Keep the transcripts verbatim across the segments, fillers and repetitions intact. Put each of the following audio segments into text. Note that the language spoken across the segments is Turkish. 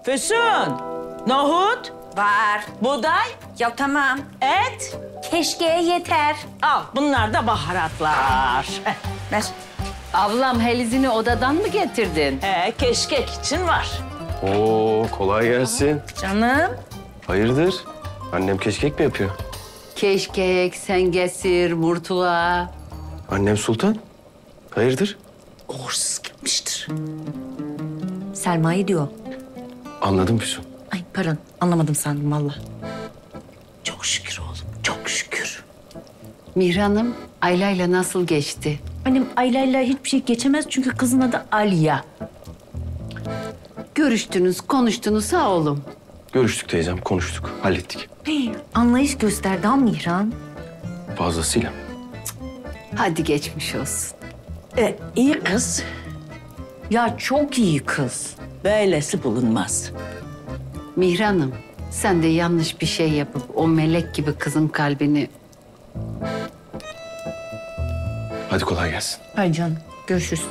Füsun, nohut, Var. buğday, Ya tamam. et. Keşke yeter. Al, bunlar da baharatlar. Ver. Ablam helizini odadan mı getirdin? He, keşkek için var. Oo, kolay gelsin. Canım. Hayırdır? Annem keşkek mi yapıyor? Keşkek, sengesir, murtula. Annem Sultan. Hayırdır? Uğursuz gitmiştir. Selma'yı diyor. Anladım Füsun. Ay pardon anlamadım sandım valla. Çok şükür oğlum, çok şükür. Mihran'ım, Ayla'yla nasıl geçti? Annem Ayla'yla hiçbir şey geçemez çünkü kızın adı Aliya. Görüştünüz, konuştunuz ha oğlum. Görüştük teyzem, konuştuk, hallettik. Hey, anlayış gösterdi ha Mihran. Fazlasıyla. Hadi geçmiş olsun. E, iyi kız. Ya çok iyi kız. Böylesi bulunmaz. Mihran'ım, sen de yanlış bir şey yapıp o melek gibi kızın kalbini... Hadi kolay gelsin. Hay canım görüşürüz.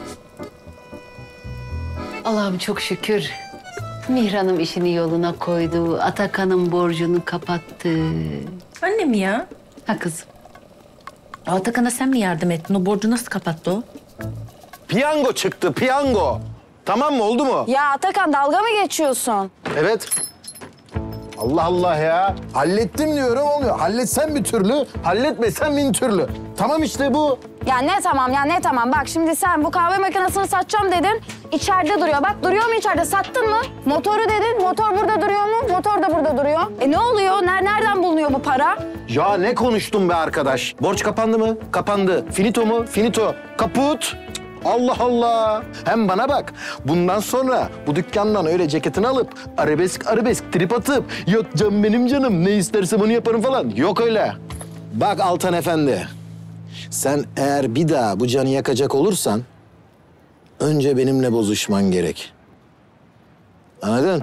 Allah'ım çok şükür. Mihran'ım işini yoluna koydu, Atakan'ın borcunu kapattı. Annem ya. Ha kızım. Atakan'a sen mi yardım ettin? O borcu nasıl kapattı o? Piyango çıktı, piyango. Tamam mı, oldu mu? Ya Atakan dalga mı geçiyorsun? Evet. Allah Allah ya. Hallettim diyorum, olmuyor. Halletsen bir türlü, halletmesen bin türlü. Tamam işte bu. Ya ne tamam ya ne tamam. Bak şimdi sen bu kahve makinesini satacağım dedin. İçeride duruyor. Bak duruyor mu içeride? Sattın mı? Motoru dedin. Motor burada duruyor mu? Motor da burada duruyor. E ne oluyor? Ner nereden bulunuyor bu para? Ya ne konuştun be arkadaş? Borç kapandı mı? Kapandı. Finito mu? Finito. Kaput. Cık, Allah Allah. Hem bana bak. Bundan sonra bu dükkandan öyle ceketini alıp arabesk arabesk trip atıp yok canım benim canım ne istersem onu yaparım falan. Yok öyle. Bak Altan Efendi. Sen eğer bir daha bu canı yakacak olursan önce benimle bozuşman gerek. Anladın?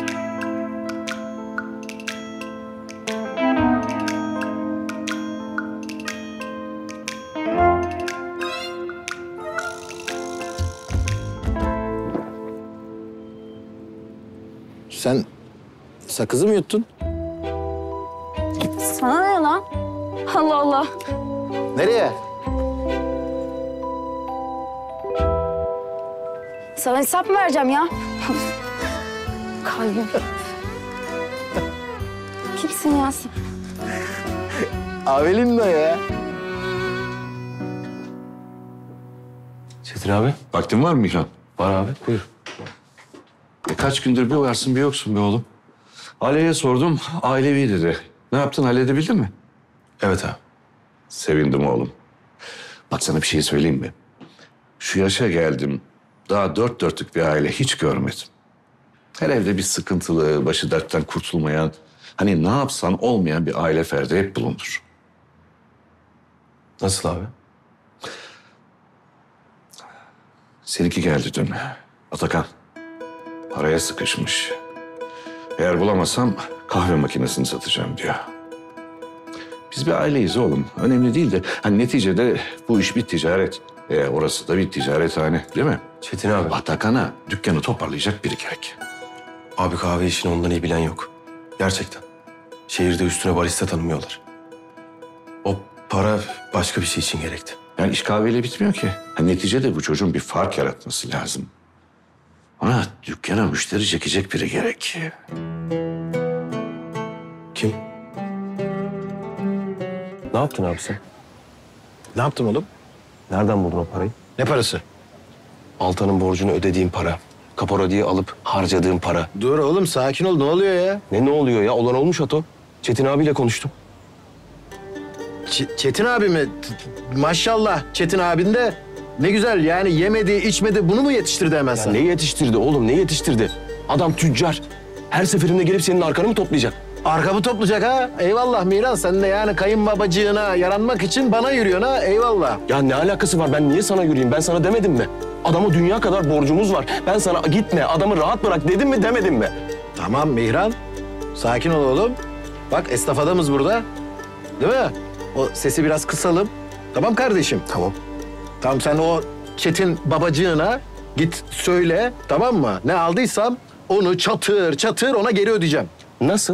Sen sakızı mı yuttun? Sana ne lan? Allah Allah. Nereye? Sana hesap mı vereceğim ya? Kalbim. Kimsin ya sen? Avelin de ya. Çetin abi. Vaktin var mı Mihran? Var abi, buyur. E, kaç gündür bir varsın bir yoksun be oğlum. Aile'ye sordum, ailevi dedi. Ne yaptın, halledebildin mi? Evet abi. Sevindim oğlum. Bak sana bir şey söyleyeyim mi? Şu yaşa geldim, daha dört dörtlük bir aile hiç görmedim. Her evde bir sıkıntılı, başı dertten kurtulmayan, hani ne yapsan olmayan bir aile ferdi hep bulunur. Nasıl abi? Seninki geldi dün. Atakan. Paraya sıkışmış. Eğer bulamazsam kahve makinesini satacağım diyor. Biz bir aileyiz oğlum. Önemli değil de hani neticede bu iş bir ticaret. E, orası da bir ticarethane değil mi? Çetin abi. Atakan'a dükkanı toparlayacak biri gerek. Abi kahve işini ondan iyi bilen yok. Gerçekten. Şehirde üstüne barista tanımıyorlar. O para başka bir şey için gerekti. Yani iş kahveyle bitmiyor ki. Hani neticede bu çocuğun bir fark yaratması lazım. Ona dükkana müşteri çekecek biri gerek. Kim? Ne yaptın abi sen? Ne yaptım oğlum? Nereden buldun o parayı? Ne parası? Altan'ın borcunu ödediğin para. Kapora diye alıp harcadığın para. Dur oğlum sakin ol. Ne oluyor ya? Ne ne oluyor ya? Olan olmuş Ato. Çetin abiyle konuştum. Ç- Çetin abi mi? T- t- Maşallah Çetin abin de ne güzel yani yemedi, içmedi bunu mu yetiştirdi hemen Ya sana? ne yetiştirdi oğlum? Ne yetiştirdi? Adam tüccar. Her seferinde gelip senin arkanı mı toplayacak? Arkamı toplayacak ha. Eyvallah Miran sen de yani kayınbabacığına yaranmak için bana yürüyorsun ha. Eyvallah. Ya ne alakası var? Ben niye sana yürüyeyim? Ben sana demedim mi? Adama dünya kadar borcumuz var. Ben sana gitme, adamı rahat bırak dedim mi demedim mi? Tamam Mihran. Sakin ol oğlum. Bak esnaf adamız burada. Değil mi? O sesi biraz kısalım. Tamam kardeşim. Tamam. Tamam sen o Çetin babacığına git söyle tamam mı? Ne aldıysam onu çatır çatır ona geri ödeyeceğim. Nasıl?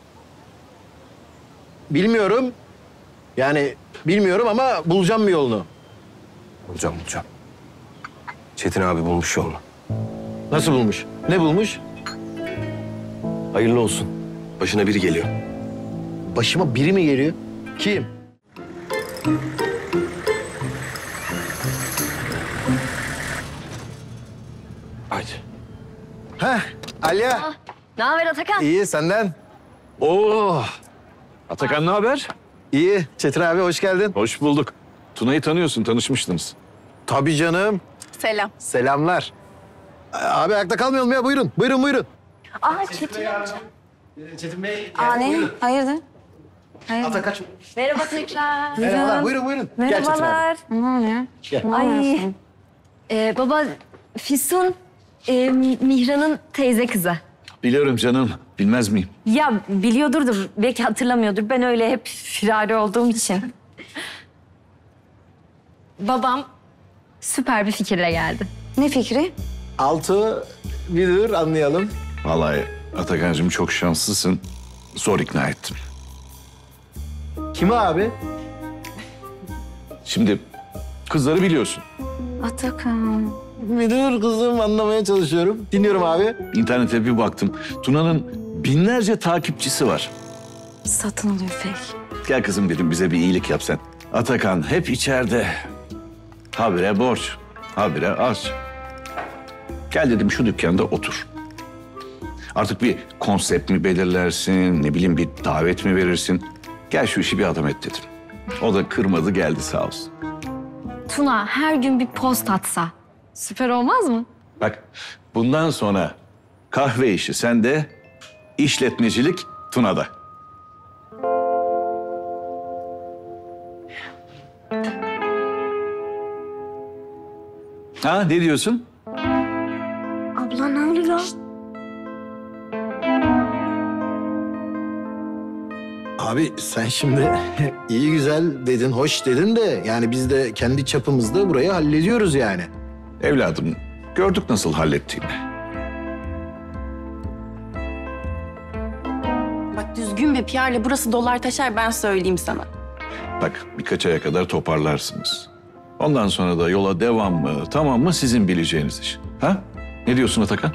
Bilmiyorum. Yani bilmiyorum ama bulacağım bir yolunu. Bulacağım bulacağım. Çetin abi bulmuş yolunu. Nasıl bulmuş? Ne bulmuş? Hayırlı olsun. Başına biri geliyor. Başıma biri mi geliyor? Kim? Haydi. Heh, Alya. Ne haber Atakan? İyi, senden? Oo. Atakan ne haber? İyi. Çetin abi hoş geldin. Hoş bulduk. Tuna'yı tanıyorsun, tanışmıştınız. Tabii canım. Selam. Selamlar. Abi ayakta kalmayalım ya. Buyurun, buyurun, buyurun. Aa Çetin amca. Çetin Bey. Aa ne? Hayırdır? Atakan. Merhaba tekrar. Merhabalar, buyurun, buyurun. Gel Çetin abi. Merhabalar. Ne ya? Gel. Ay. Ee, baba, Füsun e, Mihran'ın teyze kızı. Biliyorum canım, bilmez miyim? Ya biliyordur da belki hatırlamıyordur. Ben öyle hep firari olduğum için. Babam süper bir fikirle geldi. Ne fikri? Altı bir dur anlayalım. Vallahi Atakan'cığım çok şanslısın. Zor ikna ettim. Kimi abi? Şimdi kızları biliyorsun. Atakan. Bir dur kızım anlamaya çalışıyorum. Dinliyorum abi. İnternete bir baktım. Tuna'nın binlerce takipçisi var. Satın alıyor fake. Gel kızım dedim bize bir iyilik yap sen. Atakan hep içeride. Habire borç, habire harç. Gel dedim şu dükkanda otur. Artık bir konsept mi belirlersin, ne bileyim bir davet mi verirsin? Gel şu işi bir adam et dedim. O da kırmadı geldi sağ olsun. Tuna her gün bir post atsa süper olmaz mı? Bak bundan sonra kahve işi sende, işletmecilik Tuna'da. Ha ne diyorsun? Abla ne oluyor? Abi sen şimdi iyi güzel dedin, hoş dedin de yani biz de kendi çapımızda burayı hallediyoruz yani. Evladım gördük nasıl hallettiğini. Bak düzgün bir P R'le burası dolar taşar ben söyleyeyim sana. Bak birkaç aya kadar toparlarsınız. Ondan sonra da yola devam mı, tamam mı sizin bileceğiniz iş. Ha? Ne diyorsun Atakan?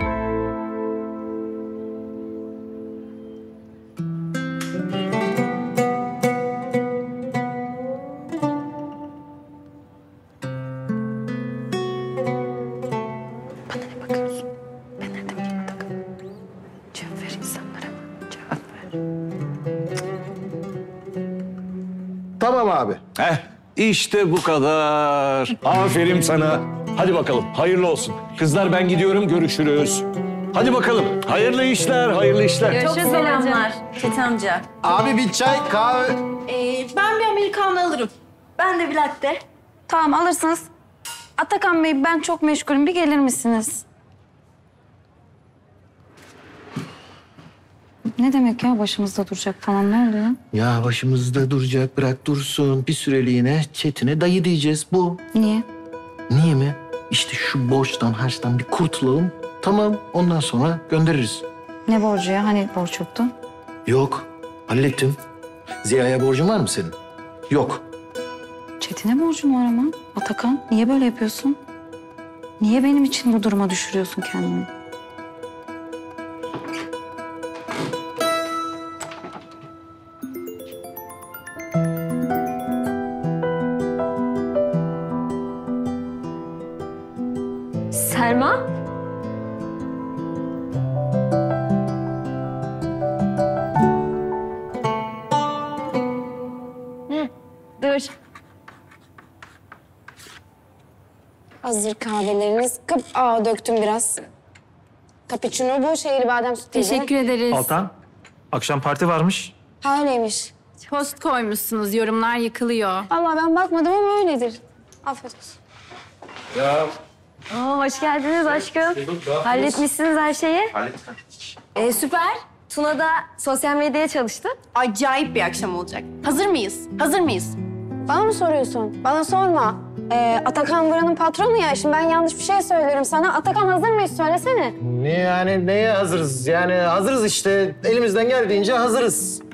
Cevap ver insanlara. Cevap ver. Tamam abi. Heh, işte bu kadar. Aferin sana. Hadi bakalım, hayırlı olsun. Kızlar ben gidiyorum, görüşürüz. Hadi bakalım, hayırlı işler, hayırlı işler. Çok selamlar Çetin amca. Abi bir çay, kahve. Ee, ben bir Amerikanlı alırım. Ben de bir latte. Tamam alırsınız. Atakan Bey ben çok meşgulüm. Bir gelir misiniz? Ne demek ya başımızda duracak falan ne oluyor? Ya başımızda duracak, bırak dursun. Bir süreliğine Çetin'e dayı diyeceğiz bu. Niye? Niye mi? İşte şu borçtan, harçtan bir kurtulalım. Tamam, ondan sonra göndeririz. Ne borcu ya? Hani borç yoktu? Yok, hallettim. Ziya'ya borcun var mı senin? Yok. Çetin'e borcun var ama. Atakan niye böyle yapıyorsun? Niye benim için bu duruma düşürüyorsun kendini? Selma? Hı, dur. Hazır kahveleriniz. Kap Aa döktüm biraz. Cappuccino bu, şehir badem sütü. Teşekkür ederiz. Altan, akşam parti varmış. Ha öyleymiş. Post koymuşsunuz, yorumlar yıkılıyor. Allah ben bakmadım ama öyledir. Afiyet olsun. Oo, hoş geldiniz aşkım. Halletmişsiniz her şeyi. Hallettim. Ee, süper. Tuna da sosyal medyaya çalıştı. Acayip bir akşam olacak. Hazır mıyız? Hazır mıyız? Bana mı soruyorsun? Bana sorma. Ee, Atakan buranın patronu ya. Şimdi ben yanlış bir şey söylerim sana. Atakan hazır mıyız? Söylesene. Ne yani neye hazırız? Yani hazırız işte. Elimizden geldiğince hazırız.